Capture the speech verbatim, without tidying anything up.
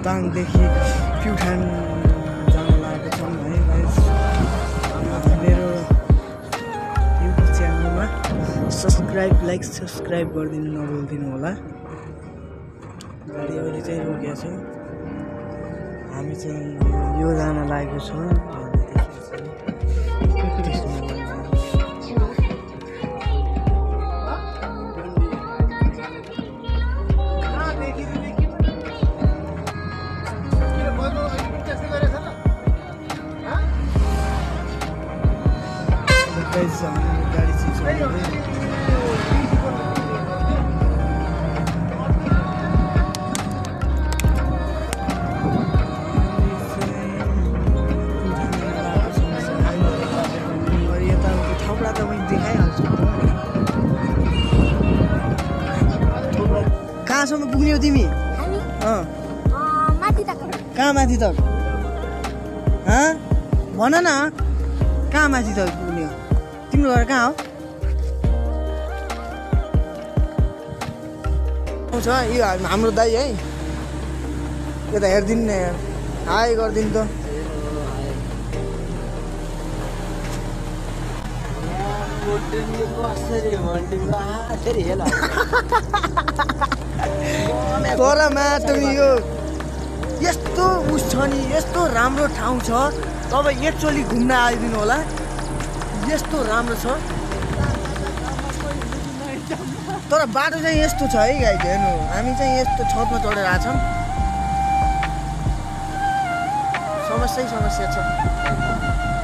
दाङदेखि प्युठान जान लागेको छौँ है गाइस। मेरो युट्युब च्यानलमा सब्सक्राइब लाइक सब्सक्राइब गरिदिनु नभुलिदिनु होला। गाडी अहिले चाहिँ रोकेको छ, हामी चाहिँ यो जान लागेको छौँ। गाडी चाहिँ थोप्रा त मैले देखाइहाल्छु। कहाँसम्म पुग्ने हो तिमी? कहाँ माथि तक? भन न, कहाँ माथि तक पुग्ने हो? तिम्रो घर कहाँ हो? छ यो हाम्रो दाइ है, यता हेरिदिनु न यार, हाई गरिदिनु त। तर माटो यो यस्तो उस छ नि, यस्तो राम्रो ठाउँ छ, तपाईँ एकचोटि घुम्न आइदिनु होला। यस्तो राम्रो छ, तर बाटो चाहिँ यस्तो छ है गाइस। हेर्नु, हामी चाहिँ यस्तो छतमा चढेर आएको छौँ, समस्या समस्या छ।